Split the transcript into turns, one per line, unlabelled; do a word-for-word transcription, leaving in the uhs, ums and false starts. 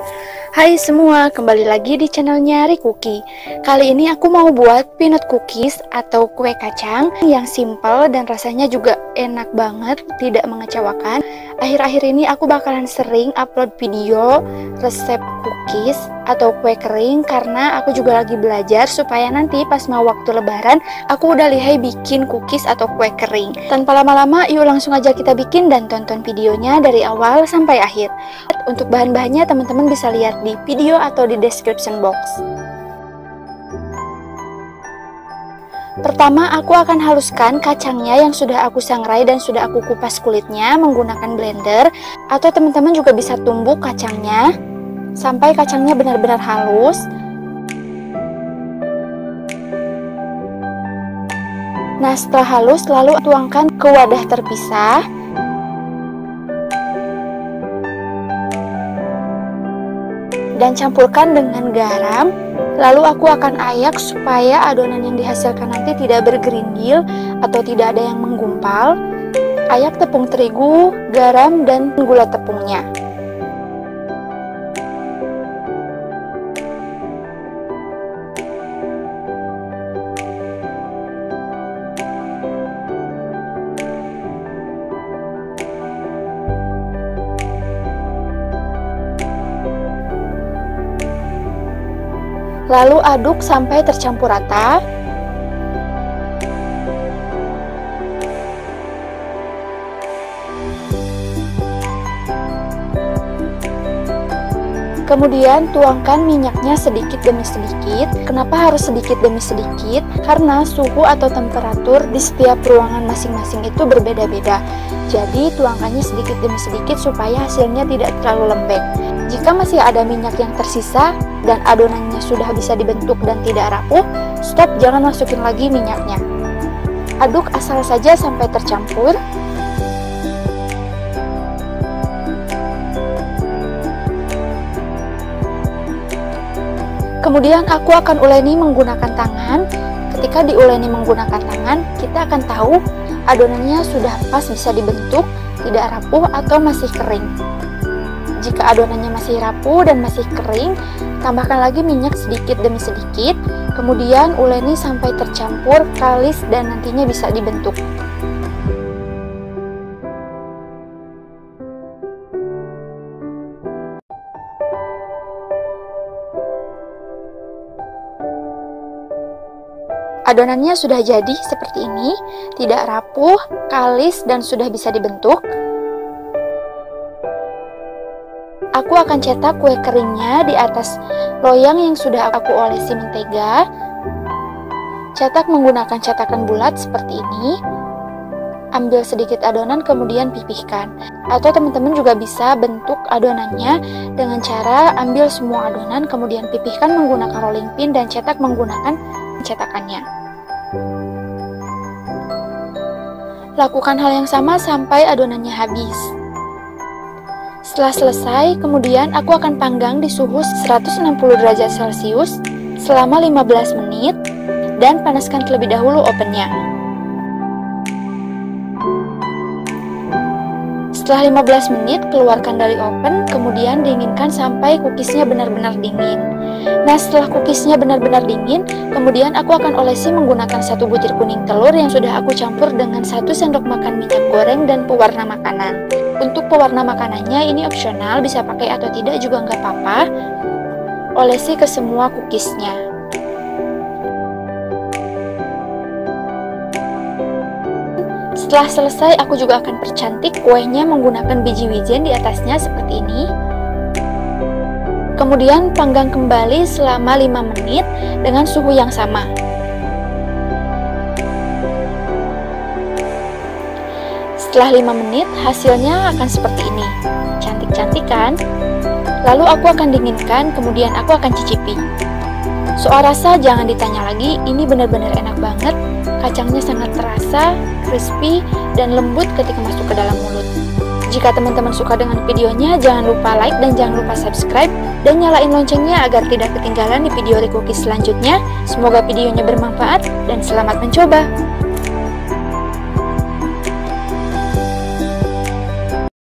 Hai semua, kembali lagi di channelnya Rikuki. Kali ini aku mau buat peanut cookies atau kue kacang yang simple dan rasanya juga enak banget, tidak mengecewakan. Akhir-akhir ini aku bakalan sering upload video resep cookies atau kue kering karena aku juga lagi belajar supaya nanti pas mau waktu lebaran aku udah lihai bikin cookies atau kue kering. Tanpa lama-lama, yuk langsung aja kita bikin dan tonton videonya dari awal sampai akhir. Untuk bahan-bahannya teman-teman bisa lihat di video atau di description box. Pertama, aku akan haluskan kacangnya yang sudah aku sangrai dan sudah aku kupas kulitnya menggunakan blender, atau teman-teman juga bisa tumbuk kacangnya sampai kacangnya benar-benar halus. Nah, setelah halus lalu tuangkan ke wadah terpisah. Dan campurkan dengan garam. Lalu aku akan ayak supaya adonan yang dihasilkan nanti tidak bergerindil atau tidak ada yang menggumpal. Ayak tepung terigu, garam, dan gula tepungnya. Lalu aduk sampai tercampur rata. Kemudian tuangkan minyaknya sedikit demi sedikit. Kenapa harus sedikit demi sedikit? Karena suhu atau temperatur di setiap ruangan masing-masing itu berbeda-beda. Jadi tuangkannya sedikit demi sedikit supaya hasilnya tidak terlalu lembek. Jika masih ada minyak yang tersisa dan adonannya sudah bisa dibentuk dan tidak rapuh, stop, jangan masukin lagi minyaknya. Aduk asal saja sampai tercampur. Kemudian aku akan uleni menggunakan tangan. Ketika diuleni menggunakan tangan, kita akan tahu adonannya sudah pas bisa dibentuk, tidak rapuh atau masih kering. Jika adonannya masih rapuh dan masih kering, tambahkan lagi minyak sedikit demi sedikit, kemudian uleni sampai tercampur, kalis, dan nantinya bisa dibentuk. Adonannya sudah jadi seperti ini, tidak rapuh, kalis, dan sudah bisa dibentuk. Aku akan cetak kue keringnya di atas loyang yang sudah aku olesi mentega. Cetak menggunakan cetakan bulat seperti ini. Ambil sedikit adonan kemudian pipihkan. Atau teman-teman juga bisa bentuk adonannya dengan cara ambil semua adonan kemudian pipihkan menggunakan rolling pin dan cetak menggunakan cetakannya. Lakukan hal yang sama sampai adonannya habis. Setelah selesai, kemudian aku akan panggang di suhu seratus enam puluh derajat celcius selama lima belas menit dan panaskan terlebih dahulu ovennya. Setelah lima belas menit, keluarkan dari oven, kemudian dinginkan sampai cookiesnya benar-benar dingin. Nah, setelah cookiesnya benar-benar dingin, kemudian aku akan olesi menggunakan satu butir kuning telur yang sudah aku campur dengan satu sendok makan minyak goreng dan pewarna makanan. Untuk pewarna makanannya ini opsional, bisa pakai atau tidak juga nggak apa-apa. Olesi ke semua cookiesnya. Setelah selesai, aku juga akan percantik kuenya menggunakan biji wijen di atasnya seperti ini. Kemudian panggang kembali selama lima menit dengan suhu yang sama. Setelah lima menit, hasilnya akan seperti ini. Cantik-cantik kan? Lalu aku akan dinginkan, kemudian aku akan cicipi. Soal rasa jangan ditanya lagi, ini benar-benar enak banget. Kacangnya sangat terasa, crispy, dan lembut ketika masuk ke dalam mulut. Jika teman-teman suka dengan videonya, jangan lupa like dan jangan lupa subscribe dan nyalain loncengnya agar tidak ketinggalan di video Rikuki selanjutnya. Semoga videonya bermanfaat dan selamat mencoba.